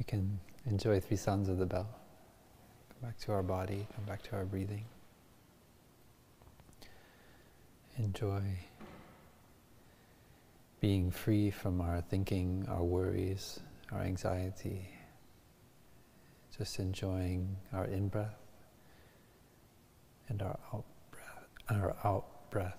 can enjoy 3 sounds of the bell. Come back to our body, come back to our breathing. Enjoy being free from our thinking, our worries, our anxiety. Just enjoying our in-breath and our out-breath.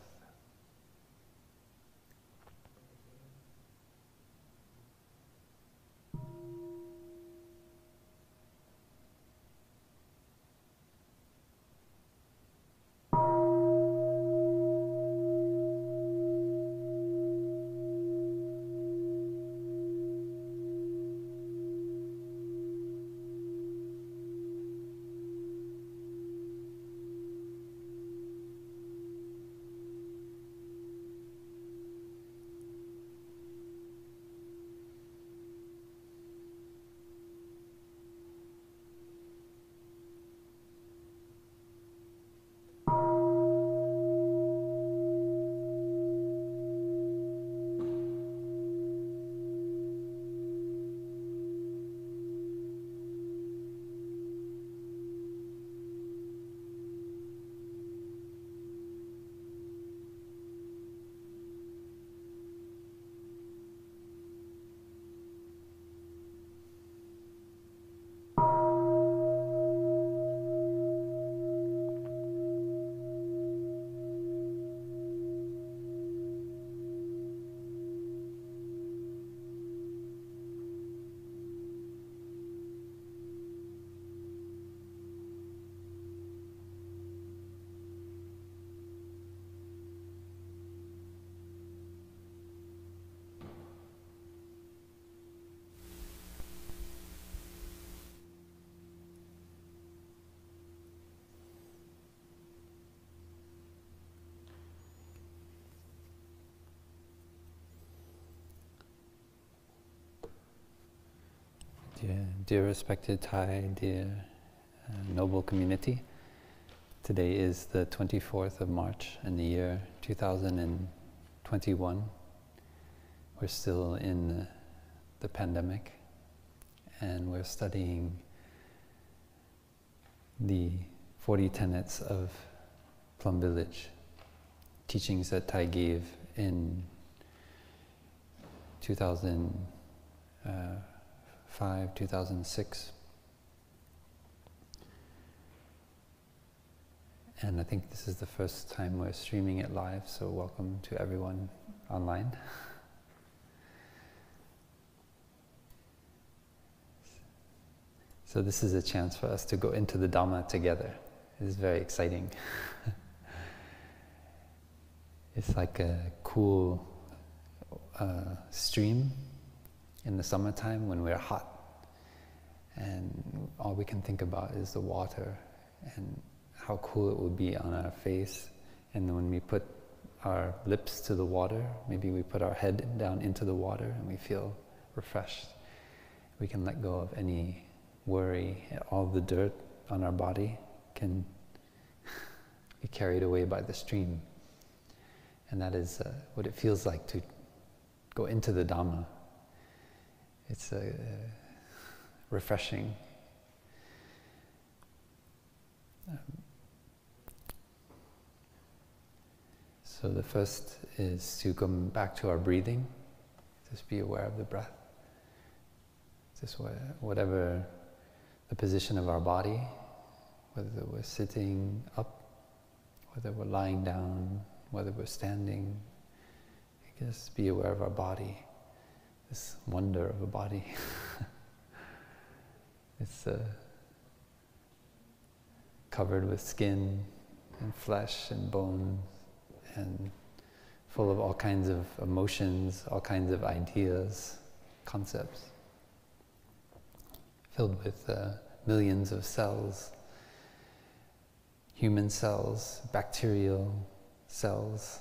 Dear respected Thai, dear noble community, today is the 24th of March in the year 2021. We're still in the pandemic and we're studying the 40 tenets of Plum Village, teachings that Thai gave in 2006. And I think this is the first time we're streaming it live, so welcome to everyone online. So this is a chance for us to go into the Dhamma together. It is very exciting. It's like a cool stream in the summertime when we're hot and all we can think about is the water and how cool it will be on our face. And when we put our lips to the water, maybe we put our head down into the water and we feel refreshed. We can let go of any worry. All the dirt on our body can be carried away by the stream. And that is what it feels like to go into the Dhamma. It's refreshing. So the first is to come back to our breathing. Just be aware of the breath. Just whatever the position of our body, whether we're sitting up, whether we're lying down, whether we're standing, just be aware of our body. This wonder of a body. It's covered with skin and flesh and bones and full of all kinds of emotions, all kinds of ideas, concepts, filled with millions of cells, human cells, bacterial cells.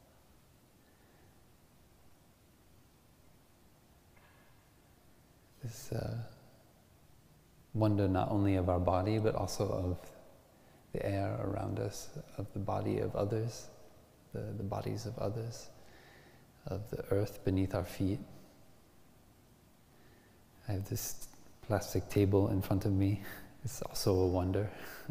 This wonder not only of our body, but also of the air around us, of the body of others, the bodies of others, of the earth beneath our feet. I have this plastic table in front of me is also a wonder.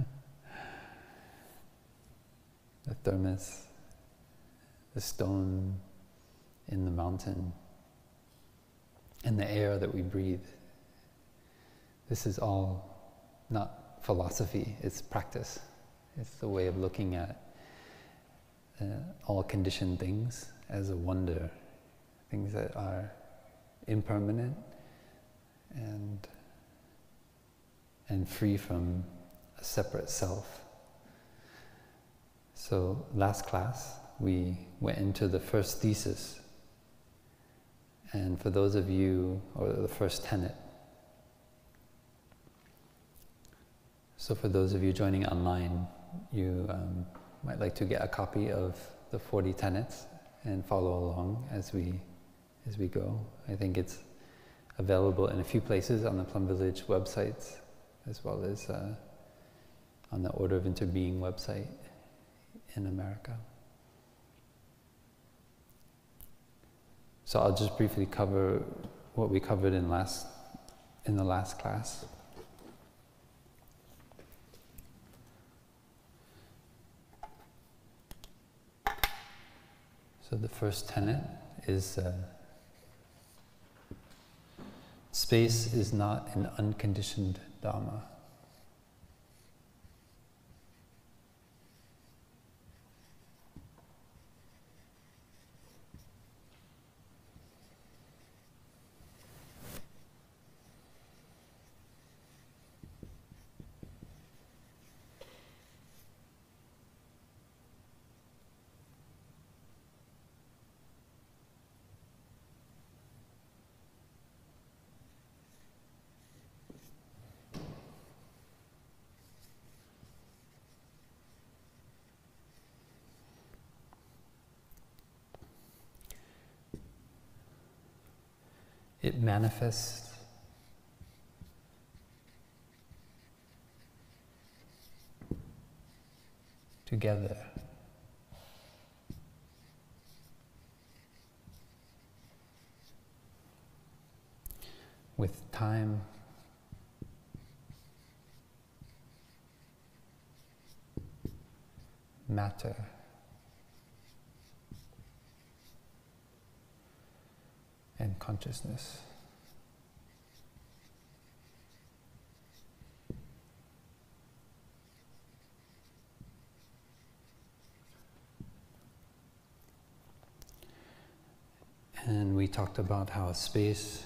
The thermos, the stone in the mountain, and the air that we breathe. This is all not philosophy, it's practice. It's the way of looking at all conditioned things as a wonder, things that are impermanent and free from a separate self. So last class, we went into the first thesis. And for those of you, or the first tenet. So for those of you joining online, you might like to get a copy of the 40 tenets and follow along as we go. I think it's available in a few places on the Plum Village websites, as well as on the Order of Interbeing website in America. So I'll just briefly cover what we covered in the last class. So the first tenet is space is not an unconditioned Dharma. It manifests together with time, matter, and consciousness. And we talked about how space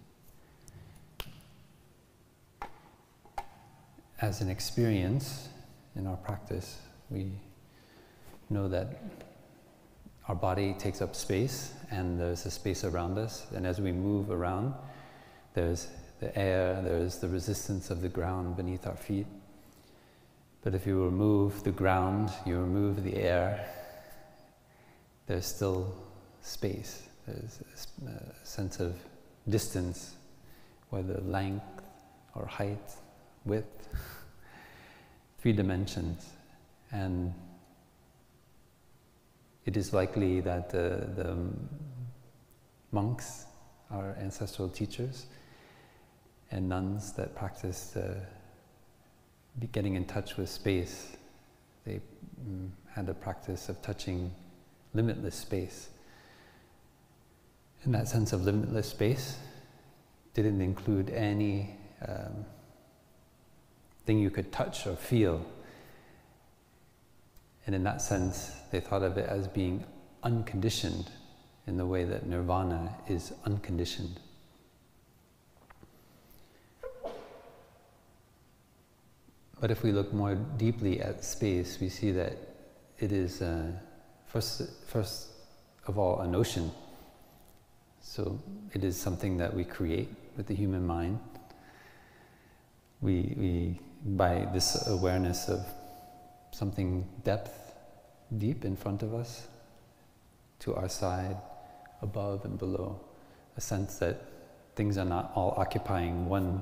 as an experience in our practice, we know that our body takes up space and there's a space around us, and as we move around, there's the air, there's the resistance of the ground beneath our feet. But if you remove the ground, you remove the air, there's still space. There's a sense of distance, whether length or height, width, 3 dimensions. And it is likely that the monks, our ancestral teachers, and nuns that practiced getting in touch with space, they had a practice of touching limitless space. And that sense of limitless space didn't include any thing you could touch or feel. And in that sense, they thought of it as being unconditioned in the way that nirvana is unconditioned. But if we look more deeply at space, we see that it is, first of all, a notion. So it is something that we create with the human mind. We by this awareness of something deep in front of us, to our side, above and below, a sense that things are not all occupying one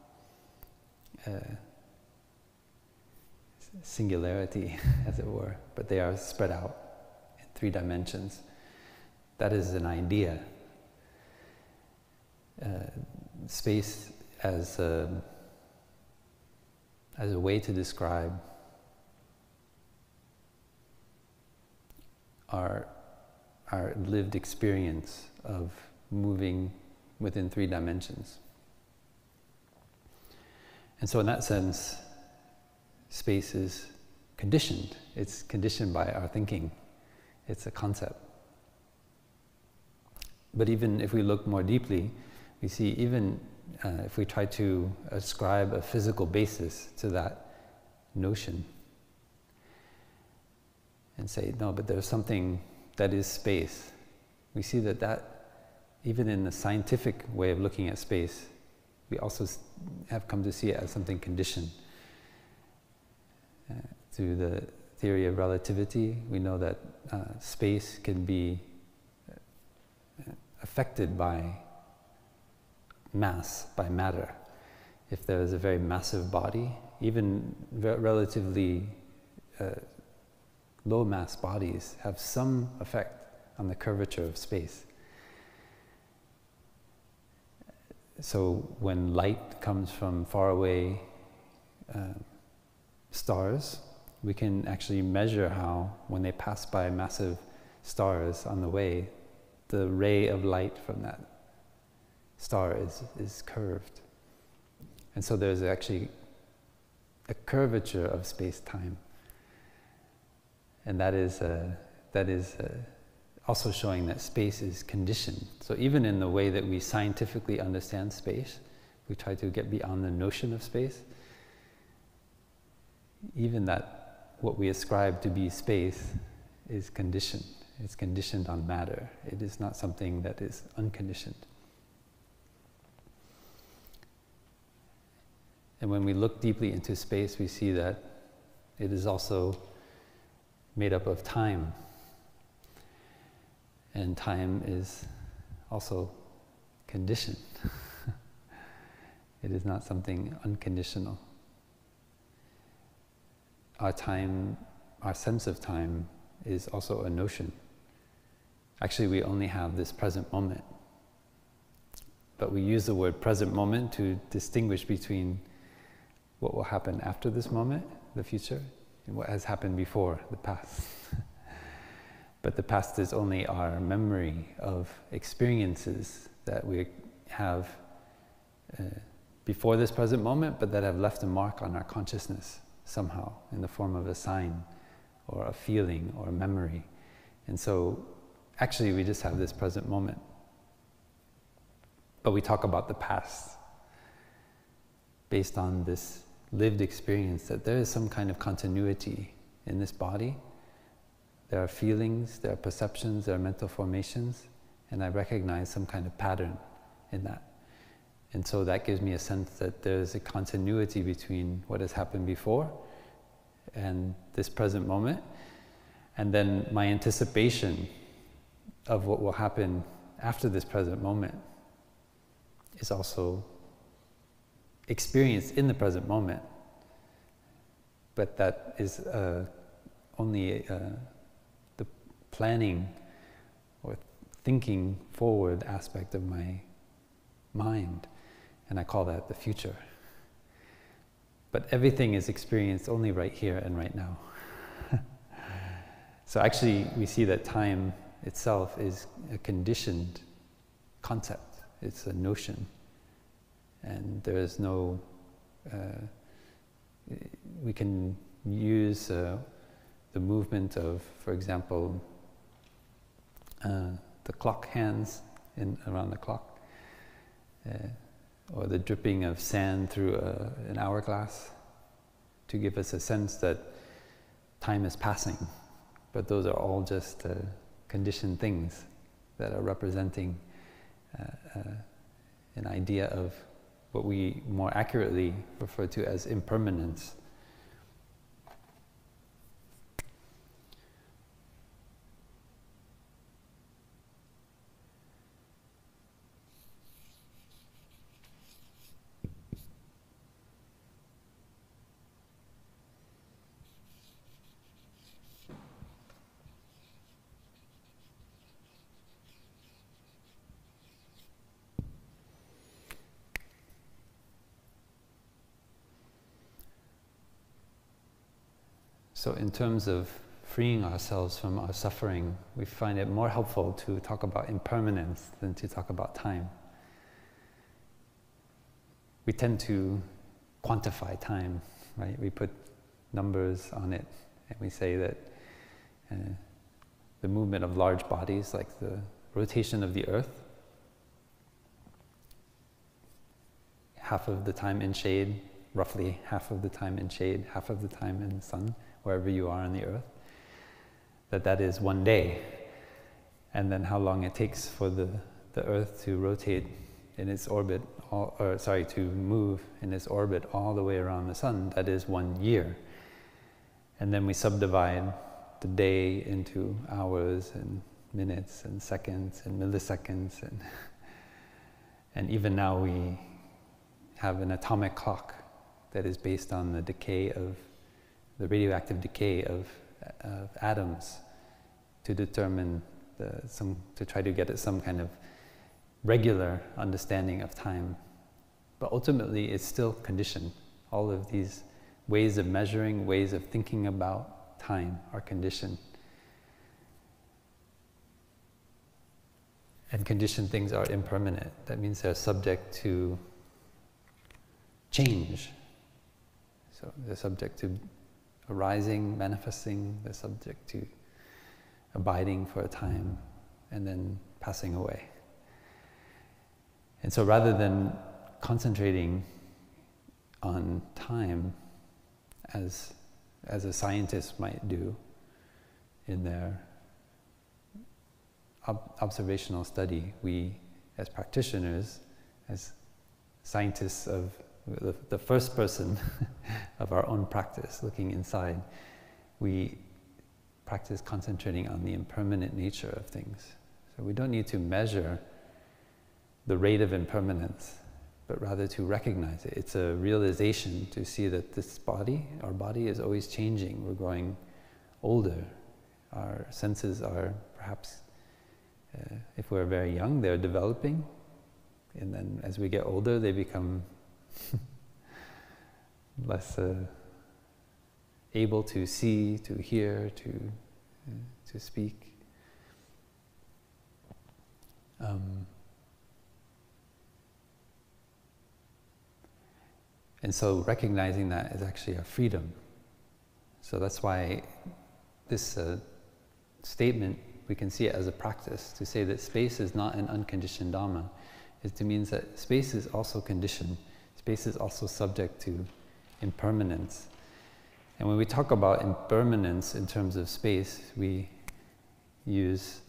singularity, as it were, but they are spread out in 3 dimensions. That is an idea. Space as a way to describe our lived experience of moving within 3 dimensions. And so in that sense, space is conditioned. It's conditioned by our thinking. It's a concept. But even if we look more deeply, we see even if we try to ascribe a physical basis to that notion and say, no, but there's something that is space, we see that even in the scientific way of looking at space, we also have come to see it as something conditioned. Through the theory of relativity, we know that space can be affected by mass, by matter. If there is a very massive body, even relatively low mass bodies have some effect on the curvature of space. So when light comes from far away stars, we can actually measure how, when they pass by massive stars on the way, the ray of light from that star is curved. And so there's actually a curvature of space-time. And that is also showing that space is conditioned. So even in the way that we scientifically understand space, we try to get beyond the notion of space, even that what we ascribe to be space is conditioned. It's conditioned on matter. It is not something that is unconditioned. And when we look deeply into space, we see that it is also made up of time. And time is also conditioned. It is not something unconditional. Our time, our sense of time is also a notion. Actually, we only have this present moment. But we use the word present moment to distinguish between what will happen after this moment, the future, and what has happened before, the past. But the past is only our memory of experiences that we have before this present moment, but that have left a mark on our consciousness somehow in the form of a sign or a feeling or a memory. And so actually we just have this present moment. But we talk about the past based on this lived experience that there is some kind of continuity in this body. There are feelings, there are perceptions, there are mental formations, and I recognize some kind of pattern in that. And so that gives me a sense that there's a continuity between what has happened before and this present moment. And then my anticipation of what will happen after this present moment is also experienced in the present moment. But that is only the planning or thinking forward aspect of my mind. And I call that the future. But everything is experienced only right here and right now. So actually we see that time itself is a conditioned concept. It's a notion. And there is no, we can use the movement of, for example, the clock hands around the clock, or the dripping of sand through an hourglass to give us a sense that time is passing. But those are all just conditioned things that are representing an idea of what we more accurately refer to as impermanence. So in terms of freeing ourselves from our suffering, we find it more helpful to talk about impermanence than to talk about time. We tend to quantify time, right? We put numbers on it, and we say that the movement of large bodies, like the rotation of the earth, half of the time in shade, roughly half of the time in shade, half of the time in the sun, wherever you are on the earth, that is one day. And then how long it takes for the earth to rotate in its orbit, to move in its orbit all the way around the sun, that is 1 year. And then we subdivide the day into hours and minutes and seconds and milliseconds, and even now we have an atomic clock that is based on the decay of the radioactive decay of atoms to determine to try to get at some kind of regular understanding of time. But ultimately it's still conditioned. All of these ways of measuring, ways of thinking about time are conditioned. And conditioned things are impermanent. That means they're subject to change. So they're subject to arising, manifesting, they're subject to abiding for a time and then passing away. And so rather than concentrating on time as a scientist might do in their observational study, we as practitioners, as scientists of the first person of our own practice, looking inside, we practice concentrating on the impermanent nature of things. So we don't need to measure the rate of impermanence, but rather to recognize it. It's a realization to see that our body is always changing. We're growing older. Our senses are perhaps, if we're very young, they're developing. And then as we get older, they become less able to see, to hear, to speak. And so recognizing that is actually a freedom. So that's why this statement, we can see it as a practice. To say that space is not an unconditioned Dhamma, it means that space is also conditioned. Space is also subject to impermanence. And when we talk about impermanence in terms of space, we use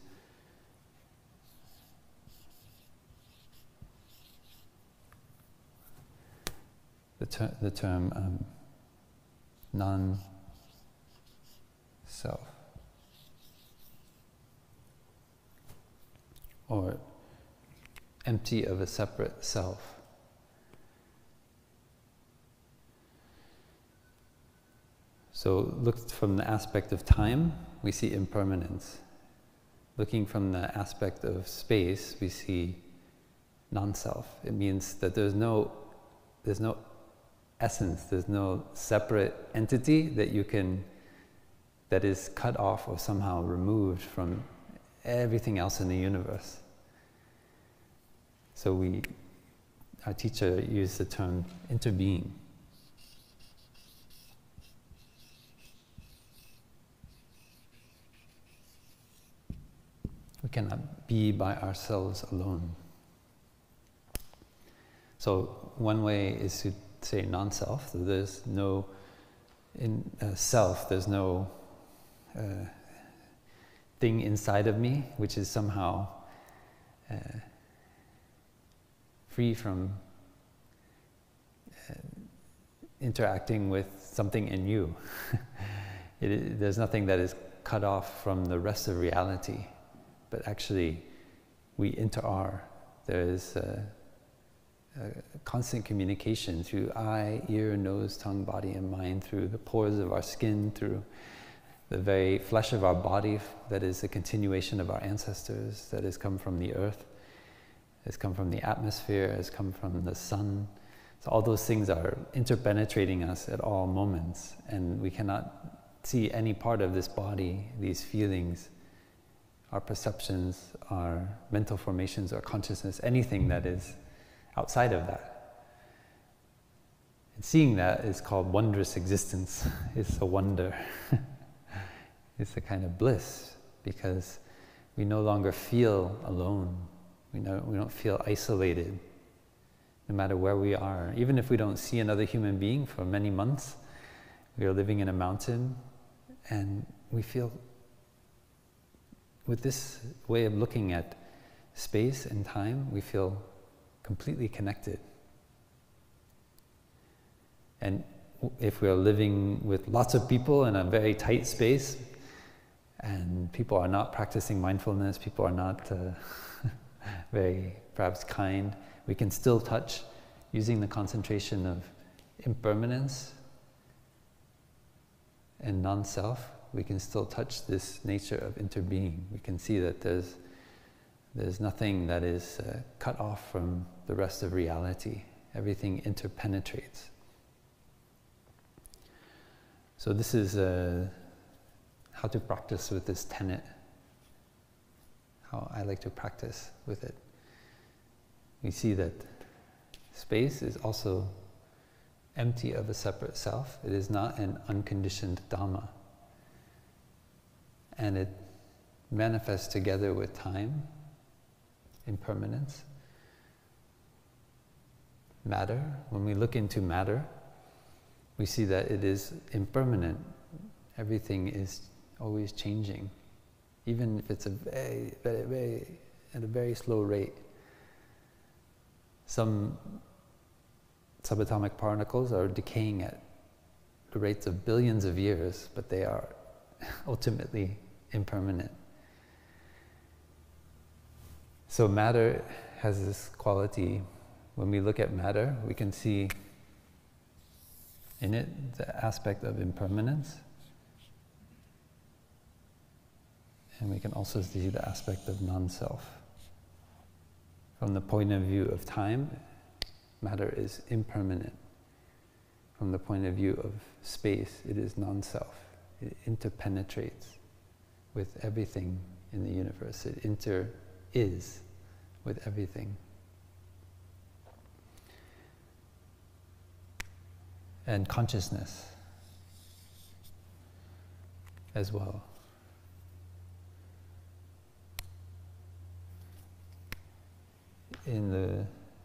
the term non-self, or empty of a separate self. So looked from the aspect of time, we see impermanence. Looking from the aspect of space, we see non-self. It means that there's no essence, there's no separate entity that is cut off or somehow removed from everything else in the universe. So our teacher used the term interbeing. We cannot be by ourselves alone. So one way is to say non-self. So there's no self. There's no thing inside of me which is somehow free from interacting with something in you. There's nothing that is cut off from the rest of reality. But actually, we inter-are. There is a constant communication through eye, ear, nose, tongue, body, and mind, through the pores of our skin, through the very flesh of our body that is a continuation of our ancestors, that has come from the earth, has come from the atmosphere, has come from the sun. So all those things are interpenetrating us at all moments, and we cannot see any part of this body, these feelings, our perceptions, our mental formations, our consciousness, anything that is outside of that. And seeing that is called wondrous existence. It's a wonder. It's a kind of bliss, because we no longer feel alone. We don't feel isolated, no matter where we are. Even if we don't see another human being for many months, we are living in a mountain, and we feel, with this way of looking at space and time, we feel completely connected. And if we are living with lots of people in a very tight space, and people are not practicing mindfulness, people are not very perhaps kind, we can still touch, using the concentration of impermanence and non-self, we can still touch this nature of interbeing. We can see that there's nothing that is cut off from the rest of reality. Everything interpenetrates. So this is how to practice with this tenet, how I like to practice with it. We see that space is also empty of a separate self. It is not an unconditioned Dhamma. And it manifests together with time, impermanence, matter. When we look into matter, we see that it is impermanent. Everything is always changing, even if it's at a very slow rate. Some subatomic particles are decaying at the rates of billions of years, but they are ultimately impermanent. So matter has this quality. When we look at matter, we can see in it the aspect of impermanence, and we can also see the aspect of non-self. From the point of view of time, matter is impermanent. From the point of view of space, it is non-self. It interpenetrates with everything in the universe. It is with everything. And consciousness as well. In the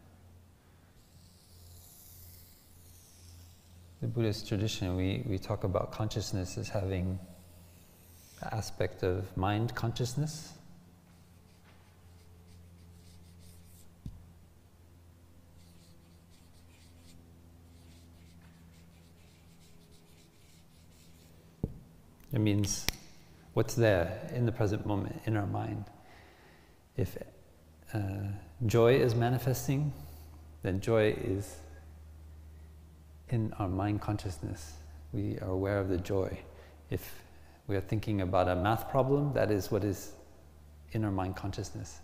Buddhist tradition, we talk about consciousness as having the aspect of mind consciousness, it means what's there in the present moment in our mind. If joy is manifesting, then joy is in our mind consciousness. We are aware of the joy. If we are thinking about a math problem, that is what is in our mind consciousness.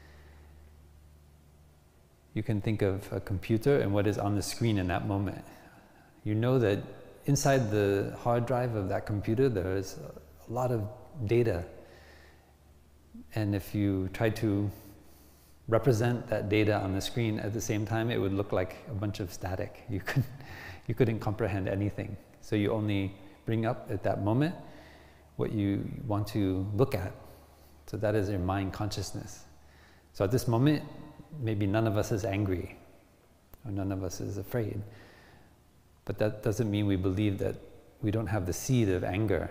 You can think of a computer and what is on the screen in that moment. You know that inside the hard drive of that computer there is a lot of data. And if you try to represent that data on the screen at the same time, it would look like a bunch of static. You couldn't comprehend anything. So you only bring up at that moment what you want to look at. So that is your mind consciousness. So at this moment, maybe none of us is angry, or none of us is afraid. But that doesn't mean we believe that we don't have the seed of anger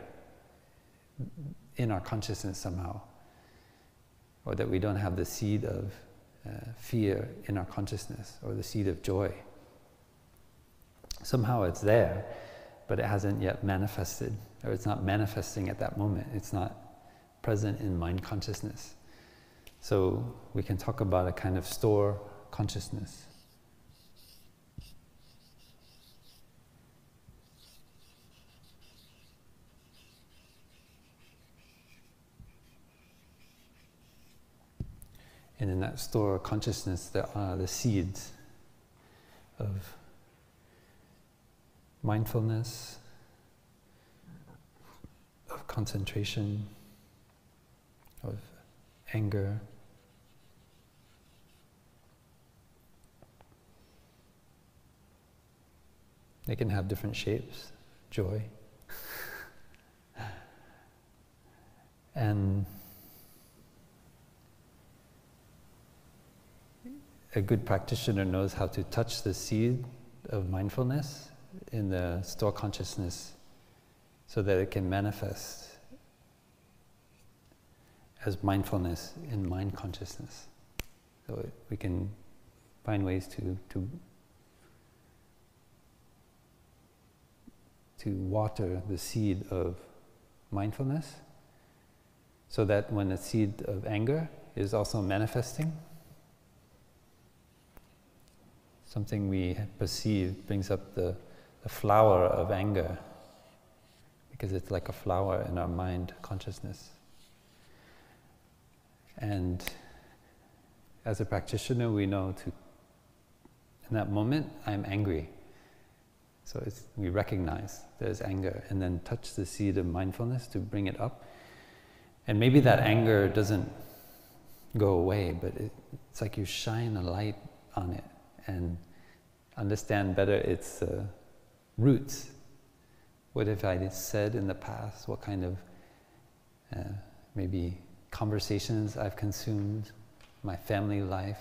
in our consciousness somehow, or that we don't have the seed of fear in our consciousness, or the seed of joy. Somehow it's there, but it hasn't yet manifested, or it's not manifesting at that moment. It's not present in mind consciousness. So we can talk about a kind of store consciousness. And in that store consciousness, there are the seeds of mindfulness, concentration, of anger. They can have different shapes, joy. And a good practitioner knows how to touch the seed of mindfulness in the store consciousness so that it can manifest as mindfulness in mind consciousness. So we can find ways to water the seed of mindfulness so that when the seed of anger is also manifesting, something we perceive brings up the flower of anger, because it's like a flower in our mind consciousness. And as a practitioner, we know in that moment, I'm angry. So we recognize there's anger, and then touch the seed of mindfulness to bring it up. And maybe that anger doesn't go away, but it's like you shine a light on it and understand better its roots. What have I said in the past? What kind of maybe conversations I've consumed, my family life,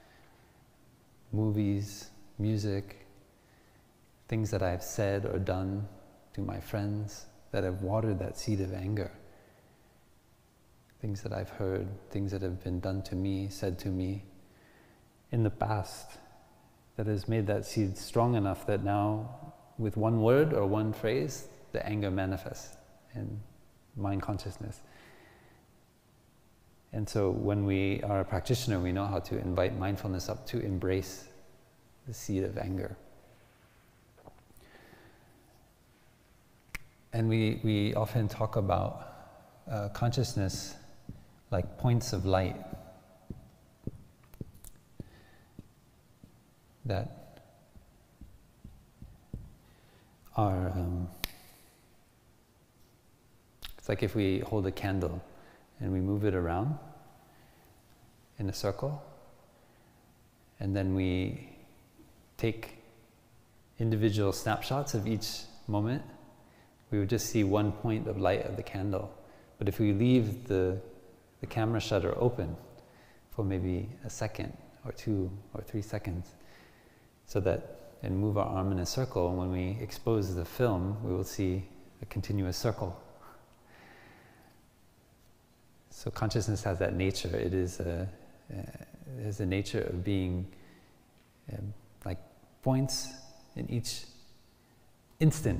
movies, music, things that I've said or done to my friends that have watered that seed of anger. Things that I've heard, things that have been done to me, said to me in the past, that has made that seed strong enough that now, with one word or one phrase, the anger manifests in mind consciousness. And so when we are a practitioner, we know how to invite mindfulness up to embrace the seed of anger. And we often talk about consciousness like points of light that are, it's like if we hold a candle and we move it around in a circle, and then we take individual snapshots of each moment, we would just see one point of light of the candle. But if we leave the camera shutter open for maybe a second or 2 or 3 seconds, so that, and move our arm in a circle, and when we expose the film, we will see a continuous circle. So consciousness has that nature. It is has a nature of being like points in each instant.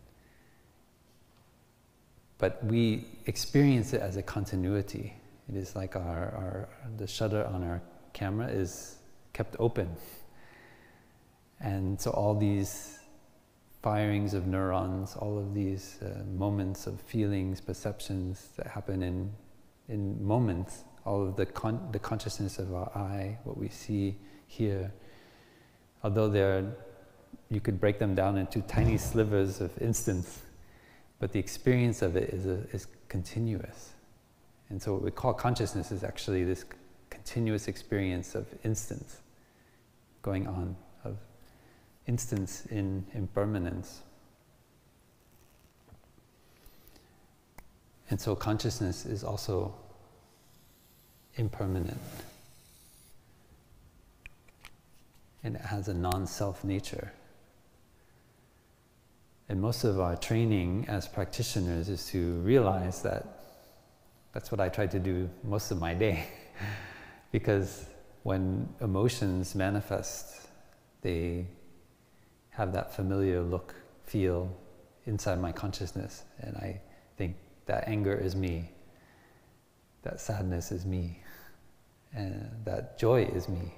But we experience it as a continuity. It is like the shutter on our camera is kept open. And so all these firings of neurons, all of these moments of feelings, perceptions that happen in moments, all of the consciousness of our eye, what we see, hear, although you could break them down into tiny slivers of instants, but the experience of it is continuous. And so what we call consciousness is actually this continuous experience of instants going on, of instants in impermanence. And so consciousness is also impermanent. And it has a non-self nature. And most of our training as practitioners is to realize that that's what I try to do most of my day. Because when emotions manifest, they have that familiar look, feel inside my consciousness. And I think that anger is me, that sadness is me, and that joy is me.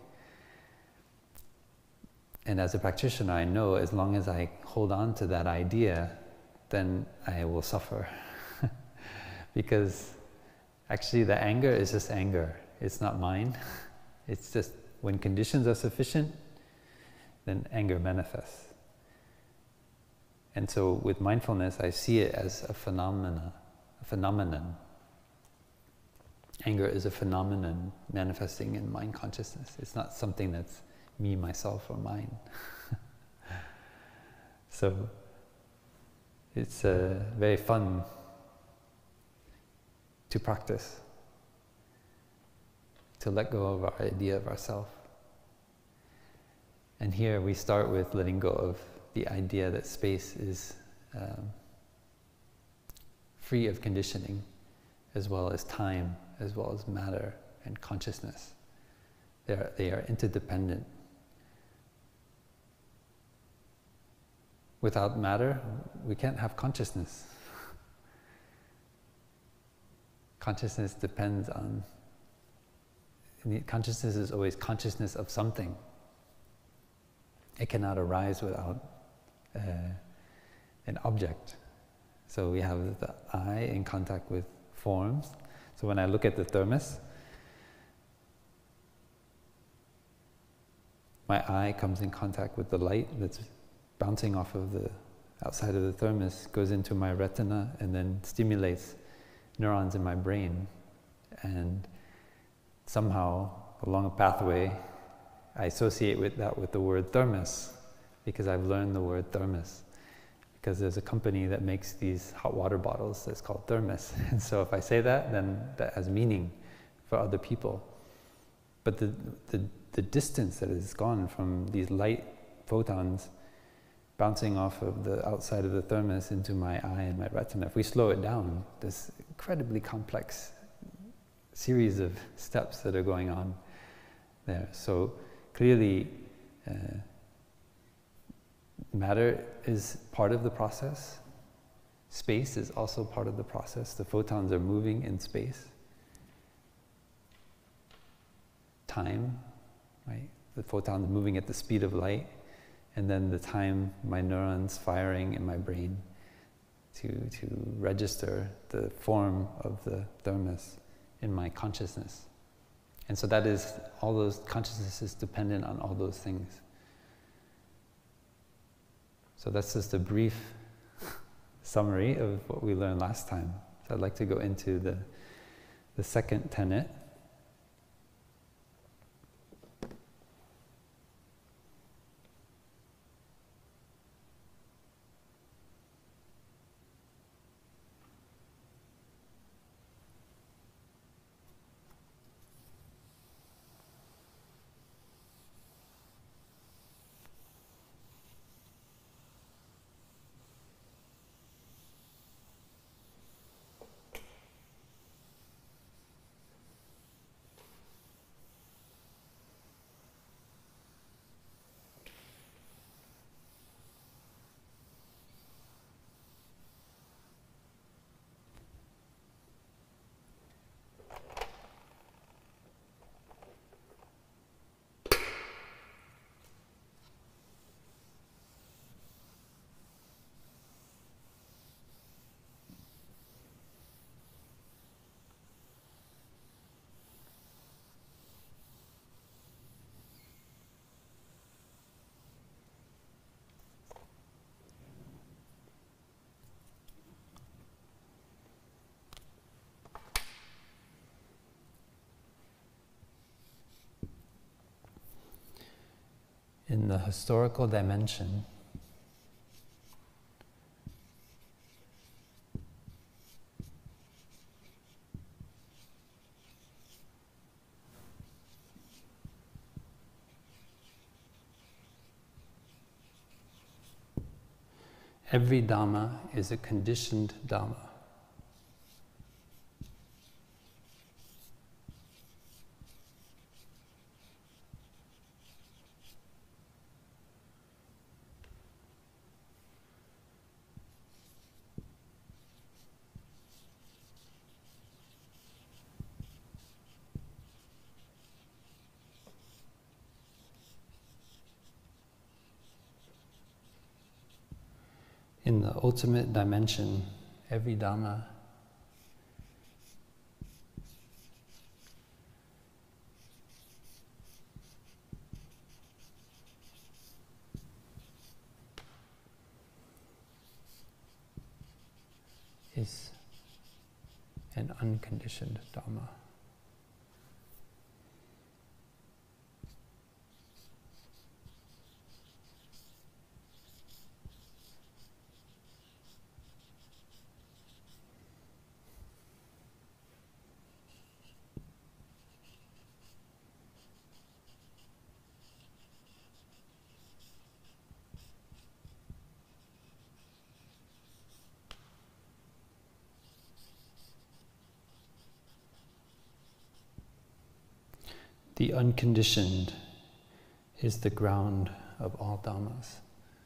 And as a practitioner, I know as long as I hold on to that idea, then I will suffer. Because actually the anger is just anger. It's not mine. It's just when conditions are sufficient, then anger manifests. And so with mindfulness, I see it as a phenomenon. Anger is a phenomenon manifesting in mind consciousness. It's not something that's me, myself, or mine. So it's very fun to practice, to let go of our idea of ourself. And here we start with letting go of the idea that space is free of conditioning, as well as time, as well as matter and consciousness. They are interdependent. Without matter, we can't have consciousness. Consciousness depends on... Consciousness is always consciousness of something. It cannot arise without an object. So we have the eye in contact with forms. So when I look at the thermos, my eye comes in contact with the light that's bouncing off of the outside of the thermos, goes into my retina, and then stimulates neurons in my brain. And somehow, along a pathway, I associate with that with the word thermos, because I've learned the word thermos. Because there's a company that makes these hot water bottles that's called thermos. And so if I say that, then that has meaning for other people. But the distance that is gone from these light photons bouncing off of the outside of the thermos into my eye and my retina, if we slow it down, this incredibly complex series of steps that are going on there. So clearly, matter is part of the process. Space is also part of the process. The photons are moving in space. Time, right? The photons moving at the speed of light, and then the time my neurons firing in my brain to register the form of the thermos in my consciousness. And so that is, all those consciousness is dependent on all those things. So that's just a brief summary of what we learned last time. So I'd like to go into the second tenet. In the historical dimension, every Dhamma is a conditioned Dhamma. In the ultimate dimension, every Dhamma is and unconditioned Dhamma. The unconditioned is the ground of all Dhammas.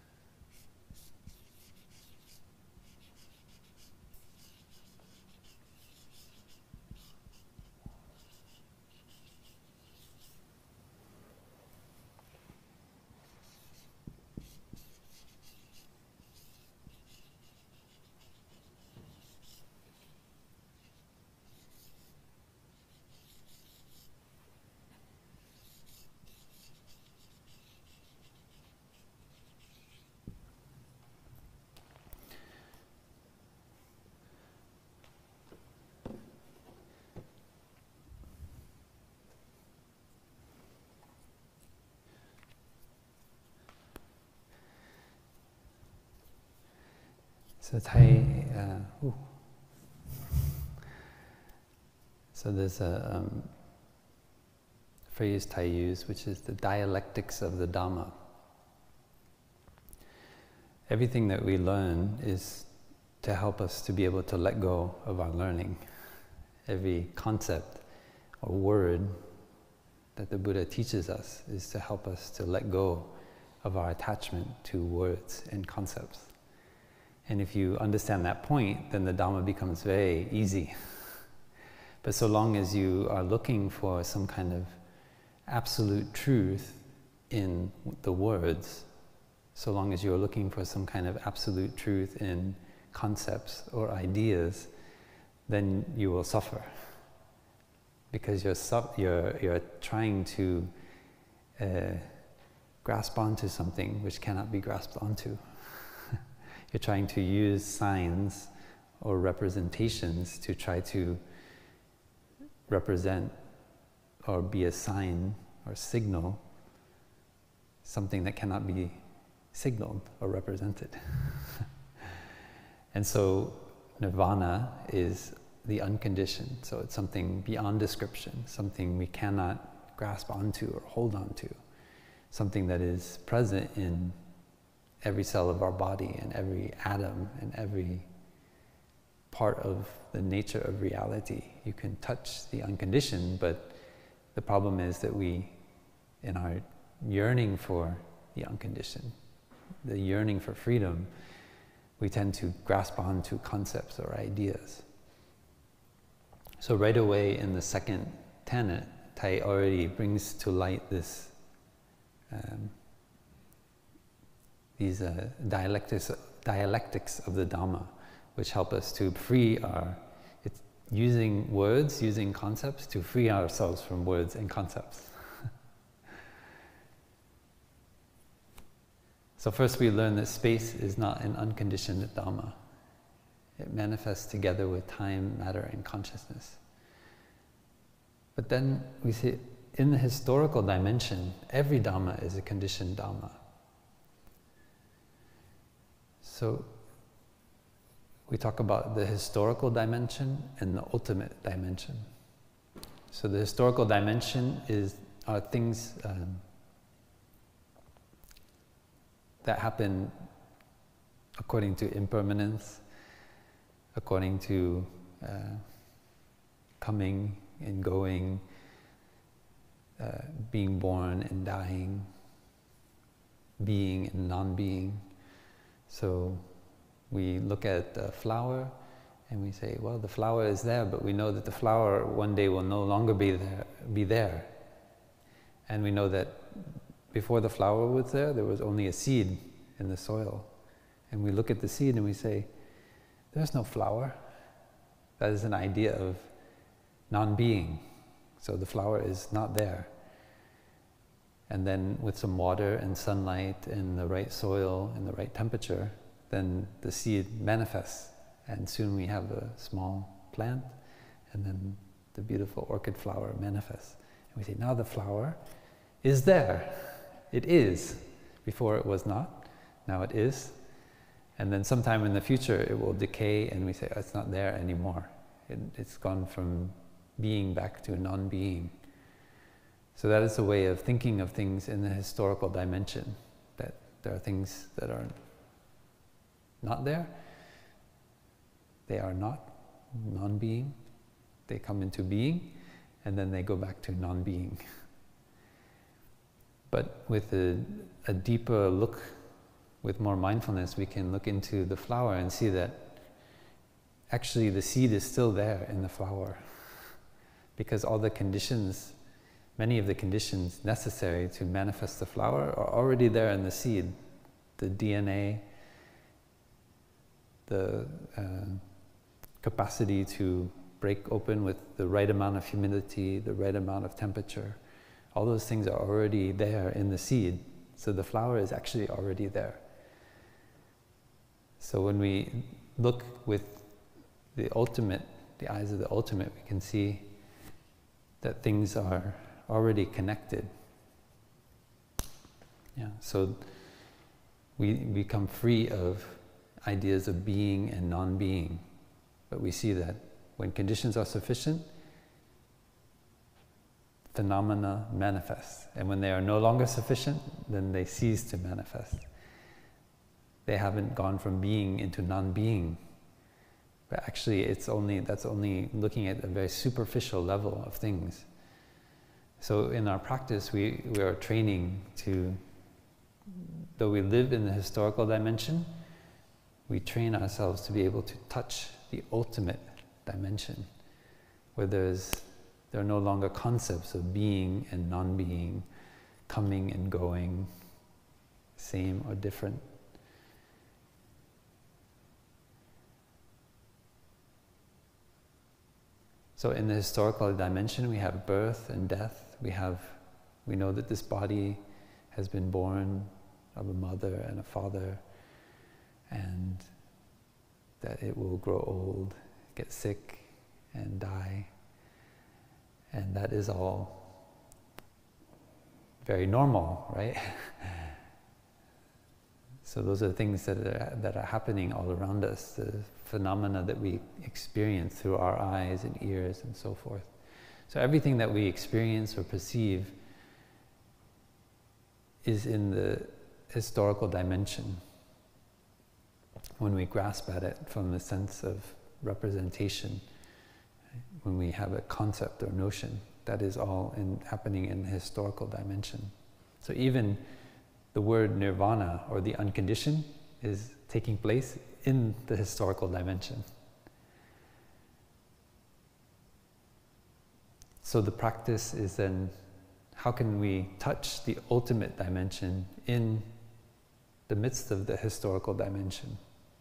So there's a phrase Thai use, which is the dialectics of the Dhamma. Everything that we learn is to help us to be able to let go of our learning. Every concept or word that the Buddha teaches us is to help us to let go of our attachment to words and concepts. And if you understand that point, then the Dhamma becomes very easy. But so long as you are looking for some kind of absolute truth in the words, so long as you're looking for some kind of absolute truth in concepts or ideas, then you will suffer. Because you're trying to grasp onto something which cannot be grasped onto. You're trying to use signs or representations to try to represent or be a sign or signal something that cannot be signaled or represented. And so nirvana is the unconditioned, so it's something beyond description, something we cannot grasp onto or hold onto, something that is present in every cell of our body and every atom and every part of the nature of reality. You can touch the unconditioned, but the problem is that we, in our yearning for the unconditioned, the yearning for freedom, we tend to grasp onto concepts or ideas. So right away in the second tenet, Thai already brings to light this these dialectics of the Dhamma, which help us to free it's using words, using concepts to free ourselves from words and concepts. So first we learn that space is not an unconditioned Dhamma. It manifests together with time, matter, and consciousness. But then we see, in the historical dimension, every Dhamma is a conditioned Dhamma. So we talk about the historical dimension and the ultimate dimension. So the historical dimension are things that happen according to impermanence, according to coming and going, being born and dying, being and non-being. So we look at the flower and we say, well, the flower is there, but we know that the flower one day will no longer be there. And we know that before the flower was there was only a seed in the soil. And we look at the seed and we say, there's no flower. That is an idea of non-being. So the flower is not there. And then with some water and sunlight and the right soil and the right temperature, then the seed manifests. And soon we have a small plant, And then the beautiful orchid flower manifests. And we say, now the flower is there. It is. Before it was not, now it is. And then sometime in the future it will decay and we say, oh, it's not there anymore. It's gone from being back to non-being. So that is a way of thinking of things in the historical dimension, that there are things that are not there, they are not non-being, they come into being, and then they go back to non-being. But with a deeper look, with more mindfulness, we can look into the flower and see that actually the seed is still there in the flower, because all the conditions, many of the conditions necessary to manifest the flower are already there in the seed. The DNA, the capacity to break open with the right amount of humidity, the right amount of temperature, all those things are already there in the seed. So the flower is actually already there. So when we look with the ultimate, the eyes of the ultimate, we can see that things are already connected. Yeah, so we become free of ideas of being and non-being. But we see that when conditions are sufficient, phenomena manifest. And when they are no longer sufficient, then they cease to manifest. They haven't gone from being into non-being. But actually, that's only looking at a very superficial level of things. So in our practice, we are training to, though we live in the historical dimension, we train ourselves to be able to touch the ultimate dimension, where there are no longer concepts of being and non-being, coming and going, same or different. So in the historical dimension, we have birth and death. We know that this body has been born of a mother and a father, and that it will grow old, get sick, and die. And that is all very normal, right? So those are the things that are happening all around us, the phenomena that we experience through our eyes and ears and so forth. So everything that we experience or perceive is in the historical dimension when we grasp at it from the sense of representation, when we have a concept or notion. That is all happening in the historical dimension. So even the word nirvana, or the unconditioned, is taking place in the historical dimension. So the practice is then, how can we touch the ultimate dimension in the midst of the historical dimension?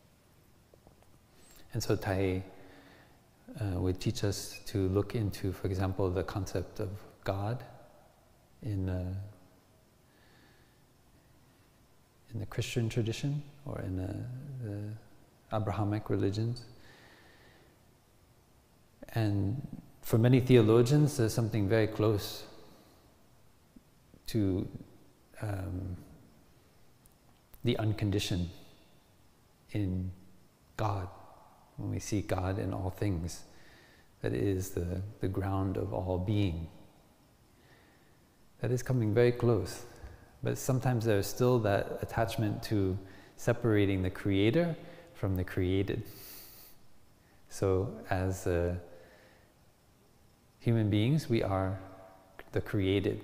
And so Tai would teach us to look into, for example, the concept of God in the Christian tradition, or in the Abrahamic religions. And for many theologians, there's something very close to the unconditioned in God. When we see God in all things, that is the ground of all being. That is coming very close. But sometimes there's still that attachment to separating the creator from the created. So as human beings, we are the created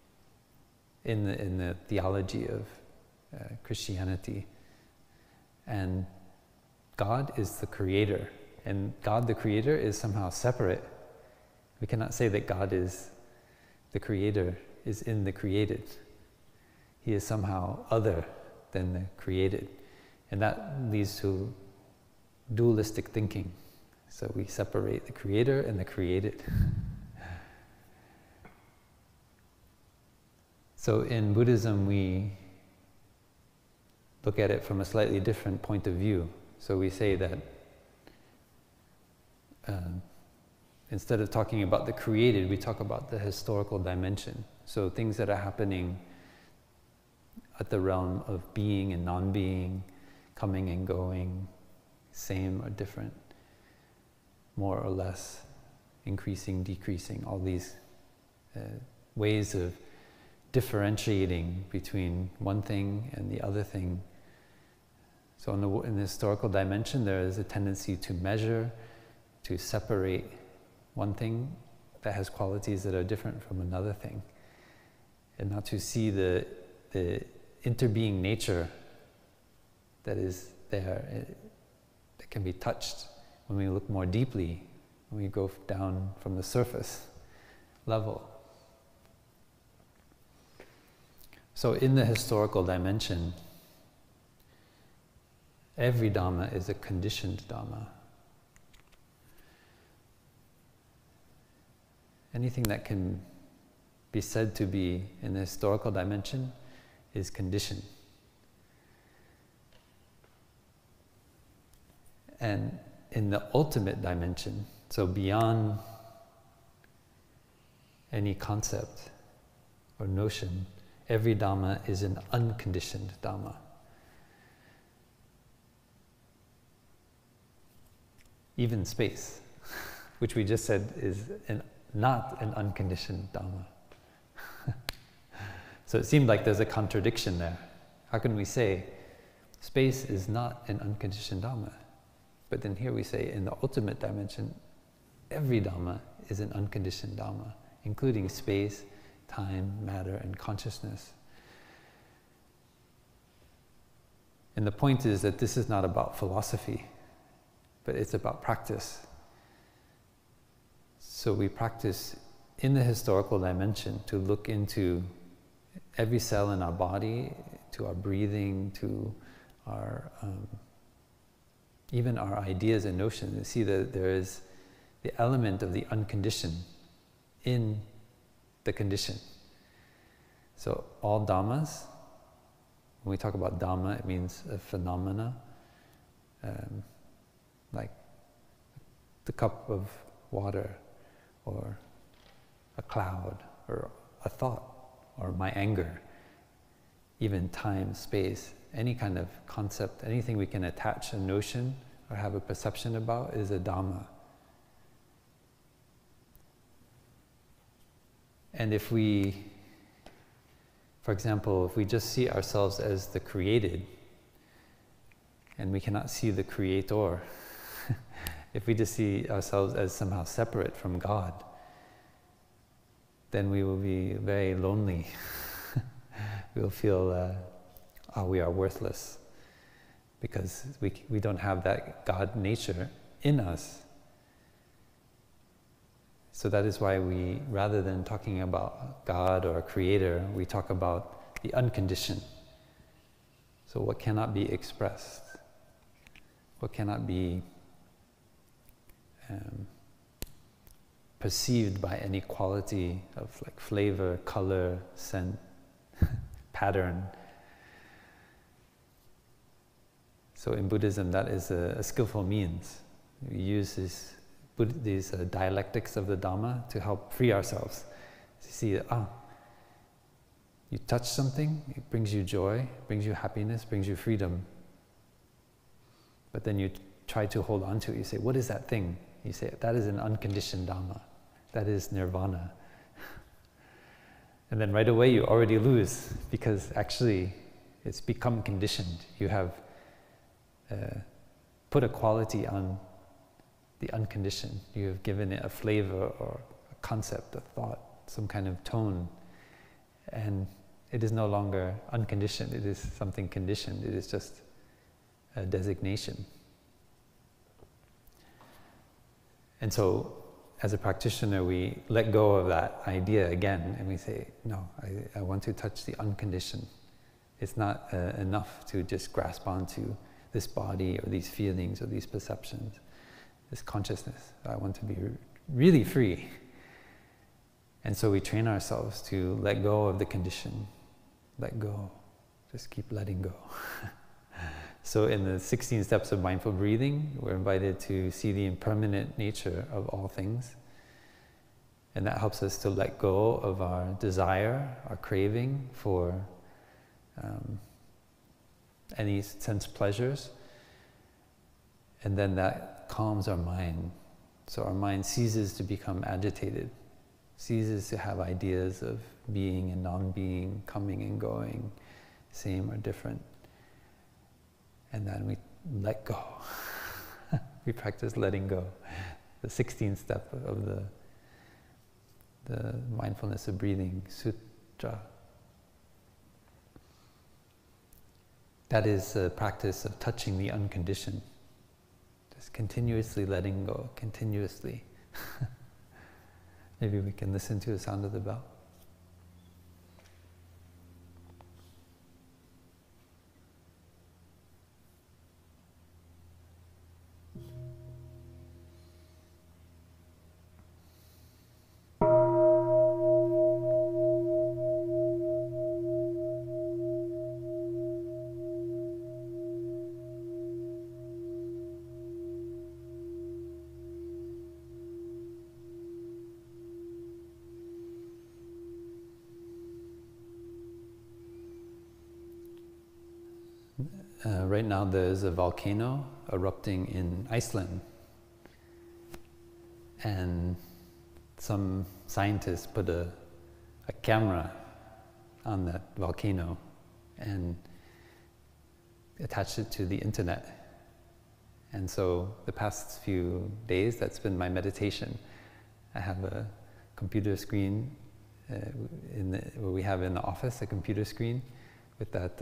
in the theology of Christianity. And God is the creator. And God the creator is somehow separate. We cannot say that God is the creator, is in the created. He is somehow other than the created. And that leads to dualistic thinking. So we separate the creator and the created. So in Buddhism, we look at it from a slightly different point of view. So we say that instead of talking about the created, we talk about the historical dimension. So things that are happening at the realm of being and non-being, coming and going, same or different, more or less, increasing, decreasing, all these ways of differentiating between one thing and the other thing. So in the historical dimension, there is a tendency to measure, to separate one thing that has qualities that are different from another thing, and not to see the interbeing nature that is there, that can be touched when we look more deeply, when we go down from the surface level. So in the historical dimension, every Dhamma is a conditioned Dhamma. Anything that can be said to be in the historical dimension is conditioned. And in the ultimate dimension, so beyond any concept or notion, every Dhamma is an unconditioned Dhamma. Even space, which we just said is not an unconditioned Dhamma. So it seemed like there's a contradiction there. How can we say space is not an unconditioned Dhamma? But then here we say in the ultimate dimension, every Dhamma is an unconditioned Dhamma, including space, time, matter, and consciousness. And the point is that this is not about philosophy, but it's about practice. So we practice in the historical dimension to look into every cell in our body, to our breathing, to our even our ideas and notions, and see that there is the element of the unconditioned in the condition. So all Dhammas, when we talk about Dhamma, it means a phenomena, like the cup of water, or a cloud, or a thought, or my anger, even time, space, any kind of concept, anything we can attach a notion or have a perception about is a Dhamma. And if we, for example, if we just see ourselves as the created, and we cannot see the creator, if we just see ourselves as somehow separate from God, then we will be very lonely. We will feel, we are worthless, because we don't have that God nature in us. So that is why we, rather than talking about God or a creator, we talk about the unconditioned. So what cannot be expressed, what cannot be perceived by any quality of like flavor, color, scent, pattern. So in Buddhism, that is a skillful means. We use these dialectics of the Dhamma to help free ourselves. To see that, you touch something, it brings you joy, brings you happiness, brings you freedom. But then you try to hold on to it. You say, what is that thing? You say, that is an unconditioned Dhamma. That is nirvana. And then right away you already lose, because actually it's become conditioned. You have put a quality on the unconditioned. You have given it a flavor or a concept, a thought, some kind of tone. And it is no longer unconditioned. It is something conditioned. It is just a designation. And so, as a practitioner, we let go of that idea again, and we say, no, I want to touch the unconditioned. It's not enough to just grasp onto this body, or these feelings, or these perceptions, this consciousness. I want to be really free. And so we train ourselves to let go of the condition. Let go. Just keep letting go. So in the 16 steps of mindful breathing, we're invited to see the impermanent nature of all things, And that helps us to let go of our desire, our craving for any sense pleasures. And then that calms our mind. So our mind ceases to become agitated, ceases to have ideas of being and non-being, coming and going, same or different. And then we let go. We practice letting go. The 16th step of the Mindfulness of Breathing Sutra. That is a practice of touching the unconditioned. Just continuously letting go, continuously. Maybe we can listen to the sound of the bell. Right now there's a volcano erupting in Iceland, and some scientists put a camera on that volcano and attached it to the internet. And so the past few days, that's been my meditation. I have a computer screen where we have in the office, a computer screen with that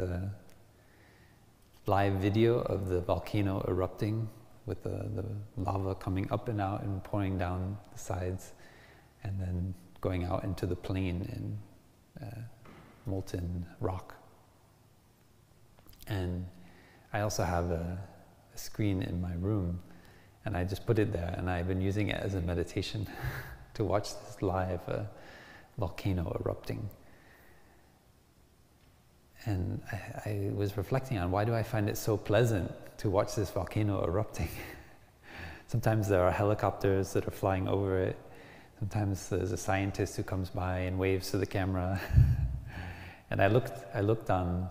live video of the volcano erupting with the lava coming up and out and pouring down the sides and then going out into the plain in molten rock. And I also have a screen in my room, and I just put it there, and I've been using it as a meditation to watch this live volcano erupting. And I was reflecting on, why do I find it so pleasant to watch this volcano erupting? Sometimes there are helicopters that are flying over it. Sometimes there's a scientist who comes by and waves to the camera. And I looked on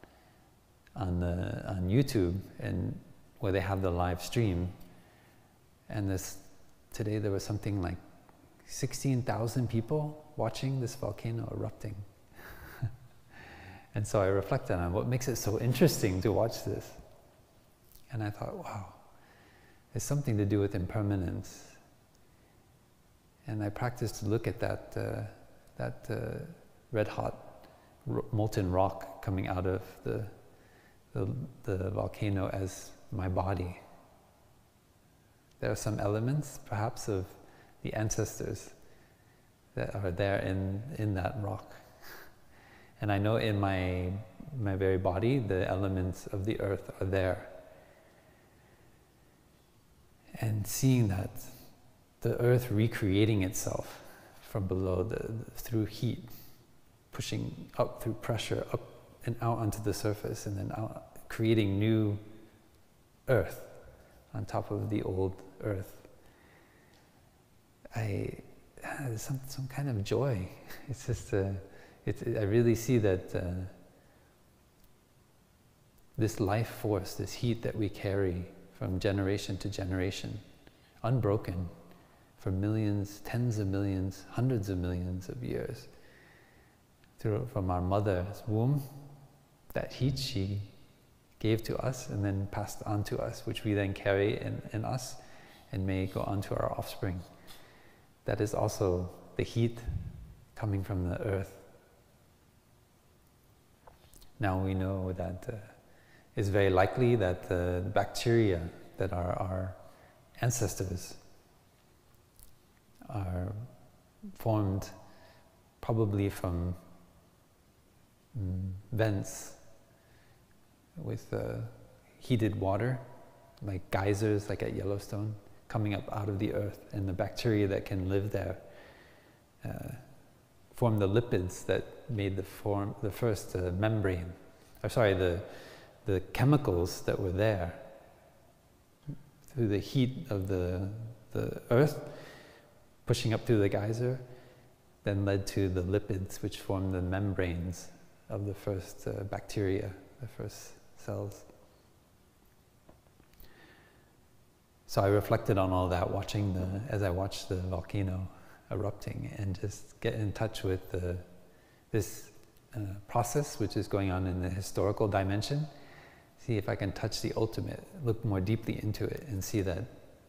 YouTube, and where they have the live stream, and today there was something like 16,000 people watching this volcano erupting. And so I reflected on what makes it so interesting to watch this. And I thought, wow, it's something to do with impermanence. And I practiced to look at that red hot molten rock coming out of the volcano as my body. There are some elements, perhaps, of the ancestors that are there in that rock. And I know in my very body, the elements of the earth are there. And seeing that, the earth recreating itself from below through heat, pushing up through pressure, up and out onto the surface, and then out, creating new earth on top of the old earth. There's some kind of joy. It's just I really see that this life force, this heat that we carry from generation to generation, unbroken for millions, tens of millions, hundreds of millions of years, from our mother's womb, that heat she gave to us and then passed on to us, which we then carry in us and may go on to our offspring. That is also the heat coming from the earth. Now we know that it's very likely that the bacteria that are our ancestors are formed probably from vents with heated water, like geysers, like at Yellowstone, coming up out of the earth, and the bacteria that can live there form the lipids that made the first membrane. Or sorry, the chemicals that were there through the heat of the earth pushing up through the geyser then led to the lipids which form the membranes of the first bacteria, the first cells. So I reflected on all that as I watched the volcano erupting, and just get in touch with this process which is going on in the historical dimension. See if I can touch the ultimate, look more deeply into it, and see that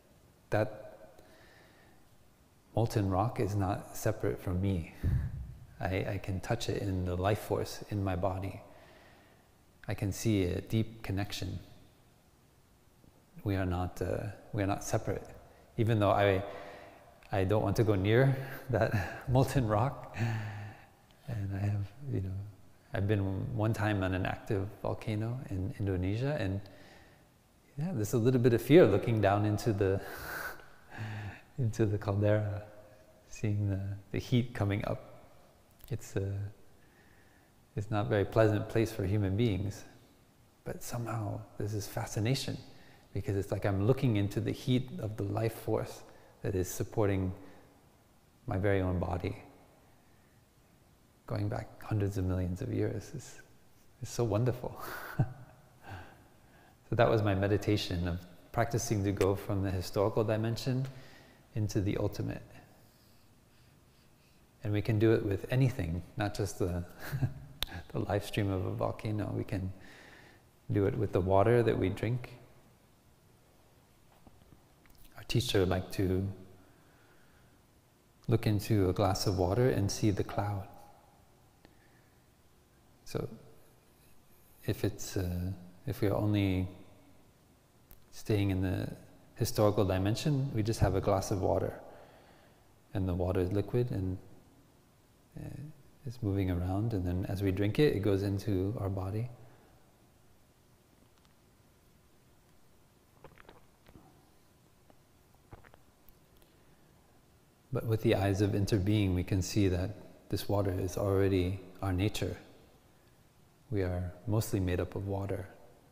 molten rock is not separate from me. I can touch it in the life force in my body. I can see a deep connection. We are not separate. Even though I don't want to go near that molten rock, and I've been one time on an active volcano in Indonesia, and yeah, there's a little bit of fear looking down into the caldera, seeing the heat coming up. It's not a very pleasant place for human beings, but somehow there's this fascination, because it's like I'm looking into the heat of the life force that is supporting my very own body, going back hundreds of millions of years. It's so wonderful. So that was my meditation, of practicing to go from the historical dimension into the ultimate. And we can do it with anything, not just the live stream of a volcano. We can do it with the water that we drink. Our teacher liked to look into a glass of water and see the cloud. So if we're only staying in the historical dimension, we just have a glass of water, and the water is liquid and it's moving around, and then as we drink it, it goes into our body. But with the eyes of interbeing, we can see that this water is already our nature. We are mostly made up of water.